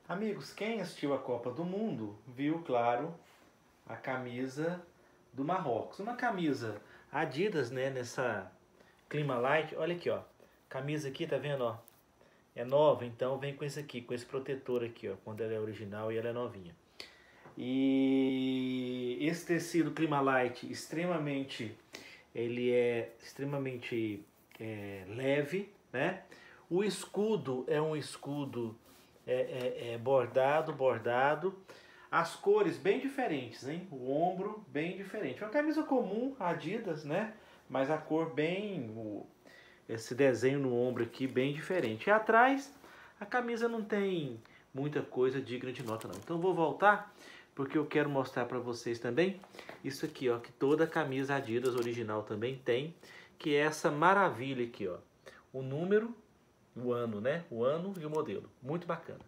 Amigos, quem assistiu a Copa do Mundo viu, claro, a camisa do Marrocos. Uma camisa Adidas, né, nessa Clima Light. Olha aqui, ó. Camisa aqui, tá vendo, ó? É nova, então vem com esse aqui, com esse protetor aqui, ó, quando ela é original e ela é novinha. E esse tecido Clima Light ele é extremamente leve, né? O escudo é um escudo bordado. As cores bem diferentes, hein? O ombro bem diferente. Uma camisa comum, Adidas, né? Mas a cor esse desenho no ombro aqui bem diferente. E atrás, a camisa não tem muita coisa digna de nota não. Então vou voltar, porque eu quero mostrar para vocês também isso aqui, ó, que toda camisa Adidas original também tem, que é essa maravilha aqui, ó. O número, o ano, né? O ano e o modelo. Muito bacana.